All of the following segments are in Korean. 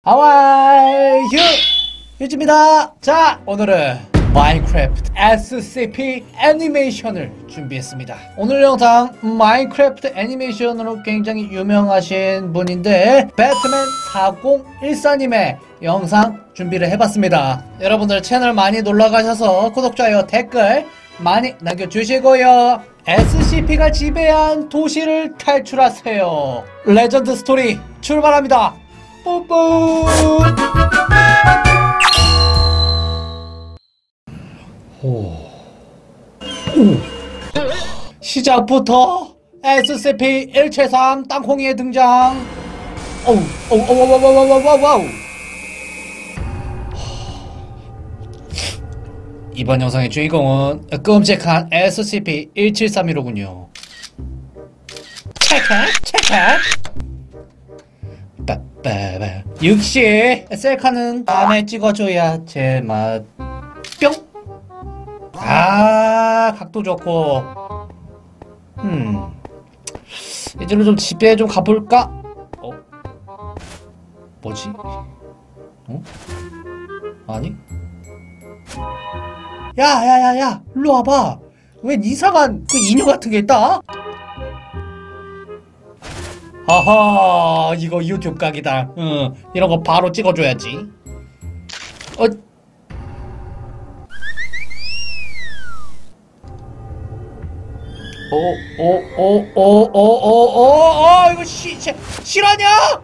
하와이 휴즈입니다. 자, 오늘은 마인크래프트 SCP 애니메이션을 준비했습니다. 오늘 영상 마인크래프트 애니메이션으로 굉장히 유명하신 분인데 배트맨 4014님의 영상 준비를 해봤습니다. 여러분들 채널 많이 놀러가셔서 구독, 좋아요, 댓글 많이 남겨주시고요. SCP가 지배한 도시를 탈출하세요. 레전드 스토리 출발합니다. 뿌뿌. 시작부터 SCP-173 땅콩이의 등장. 와우. 이번 영상의 주인공은 끔찍한 SCP-173이로군요. 체크. 역시 셀카는 다음에 찍어줘야 제맛. 뿅. 각도 좋고. 이제는 좀 집에 좀 가볼까? 뭐지? 아니? 야, 일로 와봐. 웬 이상한 그 인형 같은 게 있다? 아하, 이거 유튜브 각이다. 이런 거 바로 찍어줘야지. 이거 실화냐?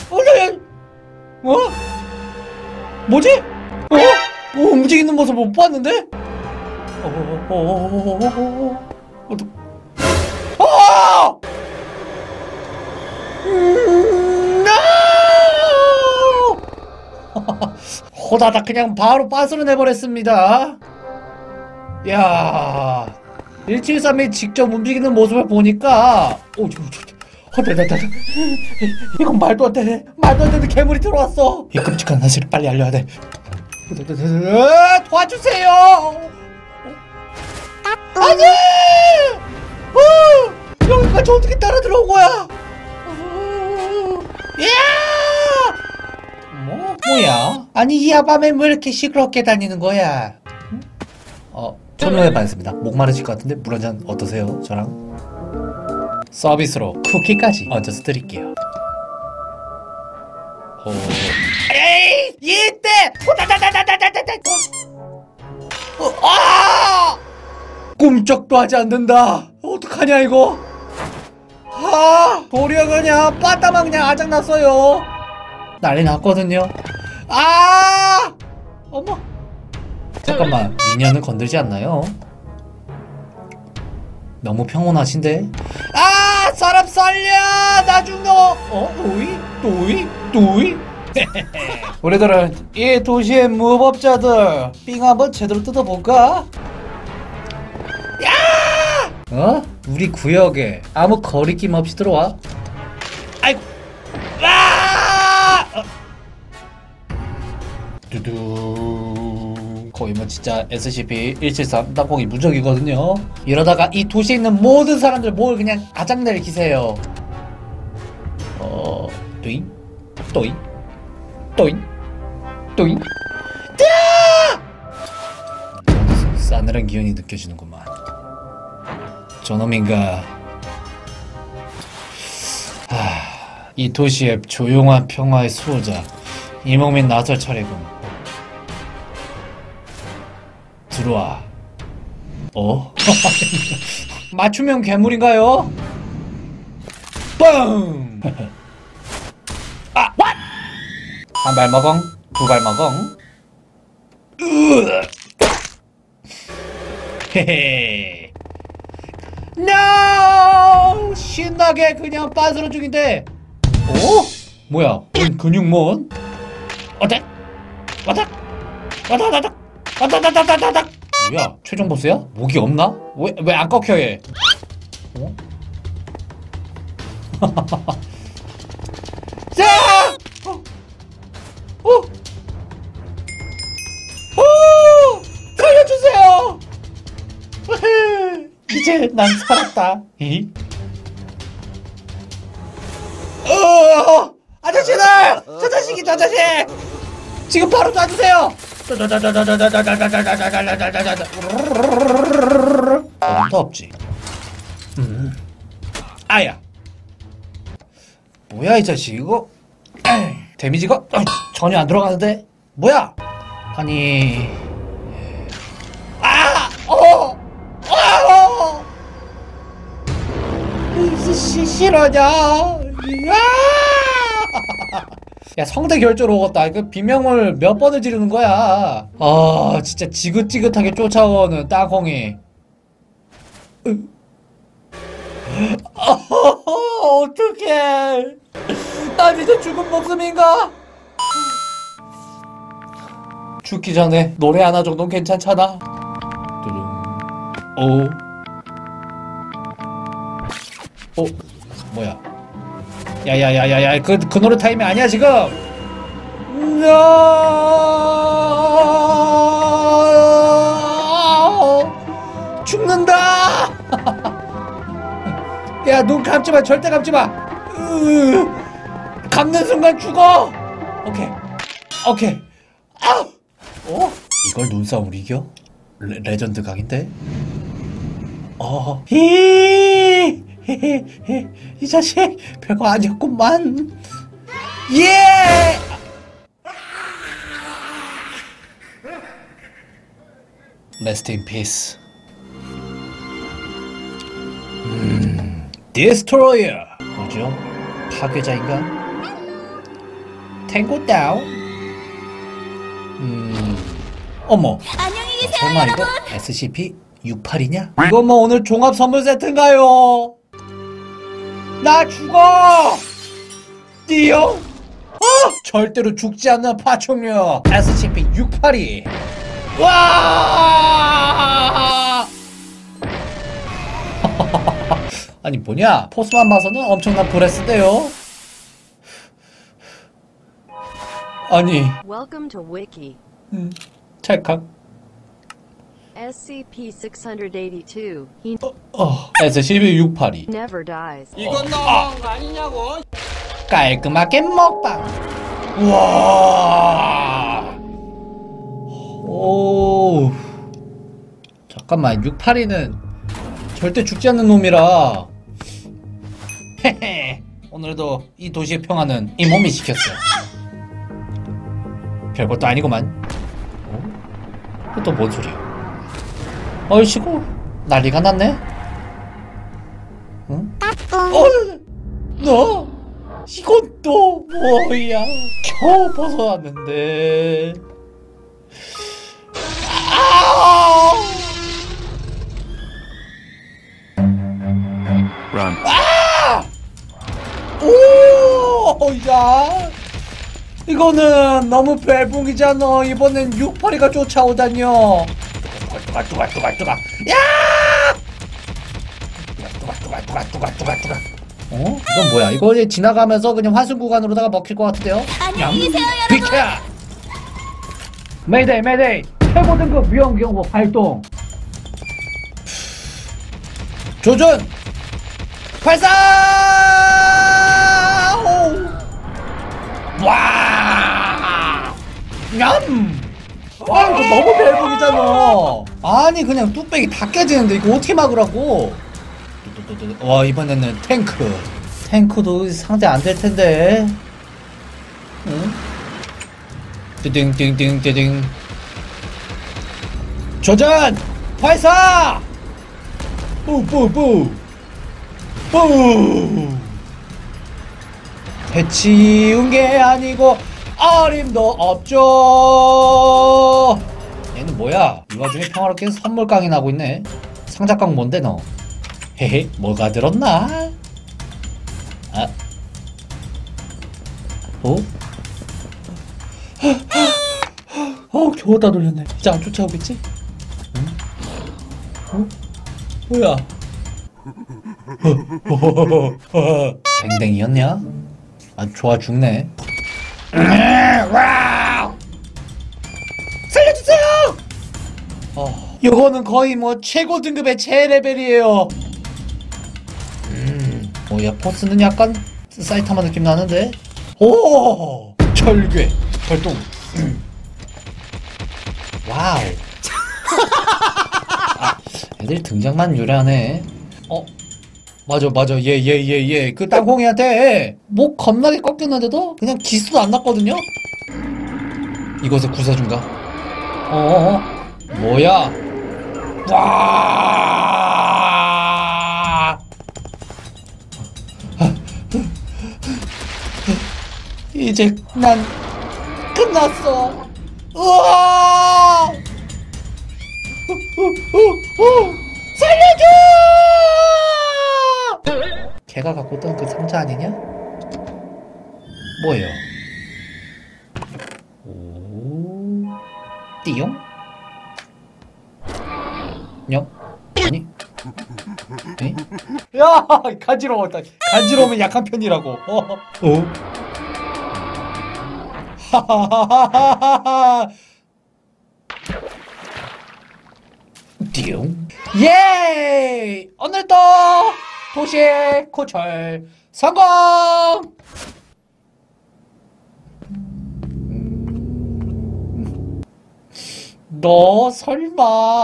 뭐지? 움직이는 모습 못 봤는데? 호다닥 그냥 바로 빠스를 내버렸습니다. 야, 173이 직접 움직이는 모습을 보니까 이건 말도 안 되는 괴물이 들어왔어. 이 끔찍한 사실을 빨리 알려야 돼. 도와주세요. 아니! 여기까지 어떻게 따라 들어온 거야? 뭐야? 아니, 이 야밤에 왜 이렇게 시끄럽게 다니는 거야? 설명해 봤습니다. 목마르실 것 같은데 물 한잔 어떠세요? 저랑 서비스로 쿠키까지 얹어서 드릴게요. 에이! 이때! 꿈쩍도 하지 않는다. 어떡하냐 이거? 도리어 그냥 빠따만 그냥 아작났어요. 난리 났거든요. 어머. 잠깐만, 미녀는 건들지 않나요? 너무 평온하신데? 사람 살려! 나 죽어! 또이? 우리들은 이 도시의 무법자들 삥 한번 제대로 뜯어볼까? 우리 구역에 아무 거리낌 없이 들어와. 아이고! 거의 뭐 진짜 SCP-173 땅콩이 무적이거든요. 이러다가 이 도시에 있는 모든 사람들 뭘 그냥 아작낼 기세예요. 또잉. 싸늘한 기운이 느껴지는구만. 저놈인가. 이 도시의 조용한 평화의 수호자 이몽민 나설 차례군. 들어와. 맞춤형 괴물인가요? 뻥! 한 발 먹엉, 두 발 먹엉. 헤헤. NO! 신나게 그냥 빤스러 중인데. 뭐야? 근육몬? 어택! 와닥! 뭐야? 최종 보스야? 목이 없나? 왜 안 꺾여 얘? 자! 살려주세요! 이제 난 살았다. 아저씨들! 저 자식이 저 자식! 지금 바로 쏴주세요! 어림도 없지. 아야. 뭐야 이 자식 이거? 데미지가 전혀 안 들어가는데? 뭐야? 아니... 싫어냐? 야 성대 결절 오겠다. 이거 비명을 몇 번을 지르는 거야. 아 진짜 지긋지긋하게 쫓아오는 땅콩이. 어떡해. 난 이제 죽은 목숨인가? 죽기 전에 노래 하나 정도는 괜찮잖아. 뭐야? 야야야야야, 그 노래 타임이 아니야 지금. 죽는다. 야, 눈 감지 마, 절대 감지 마. 감는 순간 죽어. 오케이. 이걸 눈싸움으로 이겨? 레전드 각인데? 이 자식 별거 아니었구만. 예! Rest in peace. Destroyer. 뭐죠? 파괴자인가? 탱고 다운. 어머. 안녕히 계세요, 설마 여러분. 이거 SCP-68이냐? 이거 뭐 오늘 종합 선물 세트인가요? 나 죽어! 띠용? 절대로 죽지 않는 파충류 SCP-68이. 와! 아니 뭐냐? 포스만 봐서는 엄청난 브레스인데요? 아니. Welcome to Wiki. 찰칵. SCP-682. He SCP-682. never dies. 이건 너무한 거 아니냐고. 깔끔하게 먹방. 우와. 오. 잠깐만, 682는 절대 죽지 않는 놈이라. 헤헤. 오늘도 이 도시의 평화는 이 몸이 지켰어. 별것도 아니구만. 또 뭔 소리야? 얼씨구 난리가 났네. 응? 너 이건 또 뭐야? 겨우 벗어났는데. Run. 오, 야, 이거는 너무 벨붕이잖아. 이번엔 682가 쫓아오다뇨. 뚜가. 야! 뚜가. 이건 뭐야? 이거 이제 지나가면서 그냥 환승 구간으로다가 먹힐 것 같은데요? 안녕히 계세요, 여러분. 비켜! 메이데이! 최고 등급 위험 경보 발동. 조준! 발사! 와! 냠! 와, 이거 너무 벨붕이잖아. 아니 그냥 뚝배기 다 깨지는데 이거 어떻게 막으라고? 와, 이번에는 탱크도 상대 안 될 텐데. 응? 띠딩 조전! 발사! 뿌 해치운 게 아니고 어림도 없죠. 얘는 뭐야? 이 와중에 평화롭게 선물깡이 나고 있네. 상자깡 뭔데 너? 헤헤, 뭐가 들었나? 겨우 다 돌렸네. 이제 안 쫓아오겠지? 응? 뭐야? 댕댕이였냐? 아주 좋아 죽네. 살려주세요! 요거는 거의 뭐 최고 등급의 최레벨이에요. 뭐야, 포스는 약간 사이타마 느낌 나는데? 오! 철괴, 철동. 와우. 아, 애들 등장만 요래하네. 맞아. 얘. 그 땅콩이한테 목 겁나게 꺾였는데도 그냥 기스도 안 났거든요? 이것의 구세주인가? 뭐야? 와! 이제 난 끝났어. 우와! 살려줘! 걔가 갖고 있던 그 상자 아니냐? 뭐예요? 오, 띠용? 영? 아니? 에? 야! 간지러웠다. 간지러우면 약한 편이라고. 하하하하하. 띠용? 예! 오늘도 도시의 고철 성공! 너 설마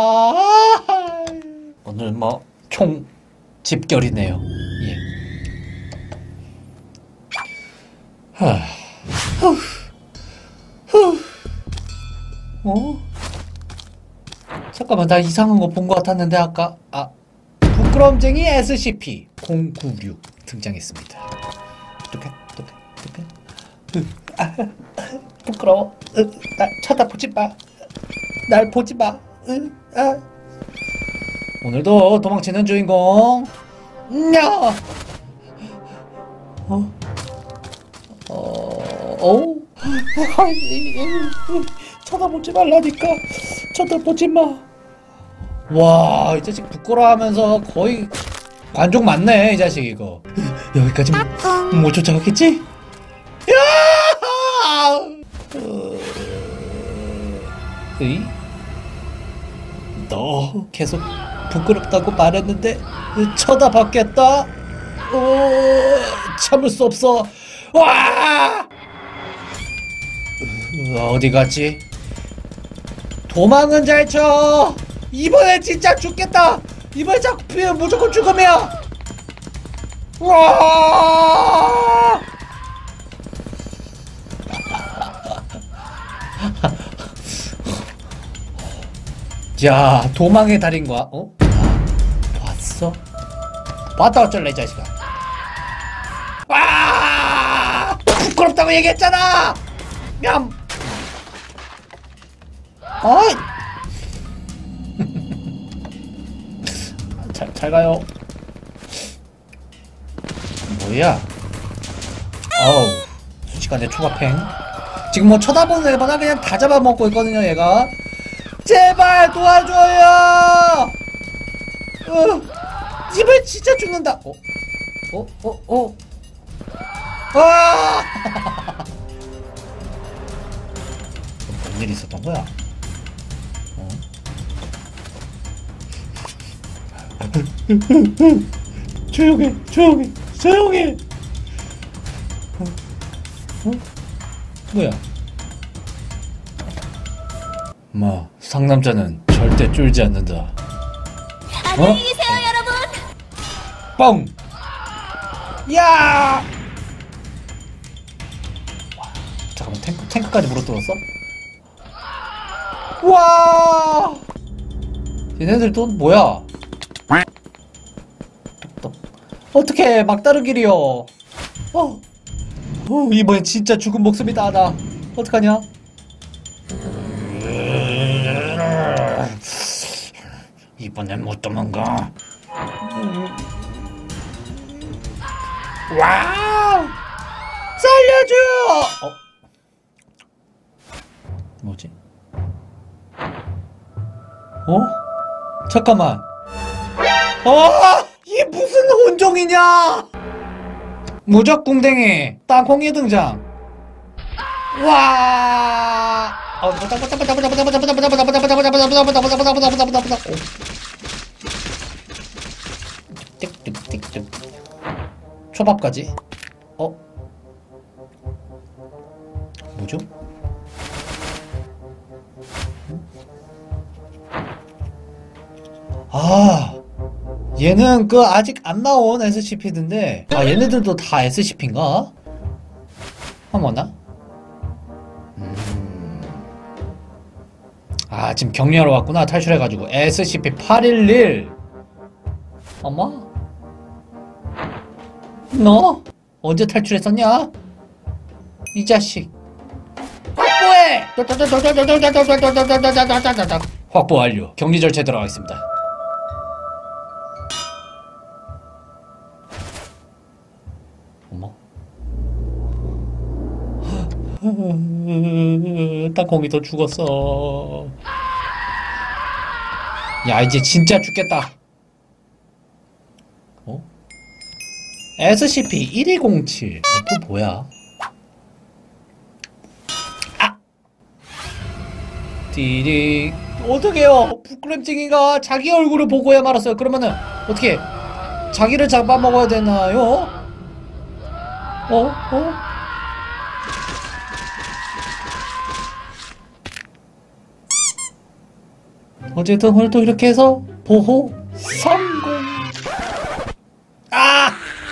오늘 뭐 총 집결이네요. 예. 잠깐만, 나 이상한 거 본 거 같았는데 아까. 부끄럼쟁이 SCP-096 등장했습니다. 어떡해? 부끄러워. 날 쳐다보지 마. 날 보지 마. 오늘도 도망치는 주인공. 야. 쳐다보지 말라니까. 쳐다보지 마. 와, 이 자식 부끄러워하면서 거의 관종 맞네, 이 자식 이거. 여기까지 못 쫓아갔겠지? 야! 너 계속 부끄럽다고 말했는데 쳐다봤겠다? 참을 수 없어. 와! 어디 갔지? 도망은 잘 쳐. 이번에 진짜 죽겠다. 이번에 잡히면 무조건 죽음이야. 와! 야, 도망의 달인 거야? 봤어? 봤다 어쩔래, 이 자식아. 와! 부끄럽다고 얘기했잖아. 냠. 어이. 잘 가요. 뭐야? 어우, 순식간에 초밥행. 지금 뭐 쳐다보는 애보다 그냥 다 잡아먹고 있거든요, 얘가. 제발 도와줘요! 이번엔 진짜 죽는다. 아! 뭔 일이 있었던 거야? 조용해. 뭐야? 상남자는 절대 쫄지 않는다. 안녕히 계세요, 여러분. 뻥! 야! 잠깐만, 탱크까지 물어뜯었어? 와! 얘네들 또 뭐야? 어떻게 막다르길이요? 이번엔 진짜 죽은 목숨이다. 나 어떡하냐? 이번엔 못 도망가. 와우! 살려줘! 뭐지? 잠깐만. 이게 무슨 혼종이냐? 무적궁뎅이 땅콩이 등장. 와! 초밥까지. 뭐죠? 아, 얘는 그 아직 안 나온 SCP인데, 아, 얘네들도 다 SCP인가? 한번 왔나? 아, 지금 격리하러 왔구나. 탈출해가지고. SCP-811. 엄마? 너? 언제 탈출했었냐? 이 자식. 확보해! 확보 완료. 격리 절차에 들어가겠습니다. 어머? 땅콩이도 죽었어. 야, 이제 진짜 죽겠다. 어? SCP-1207. 또 뭐야? 아! 디리. 어떡해요? 부끄럼증이가 자기 얼굴을 보고야 말았어요. 그러면은 어떻게 자기를 잡아먹어야 되나요? 어? 어쨌든 오늘도 이렇게 해서 보호 성공. 아!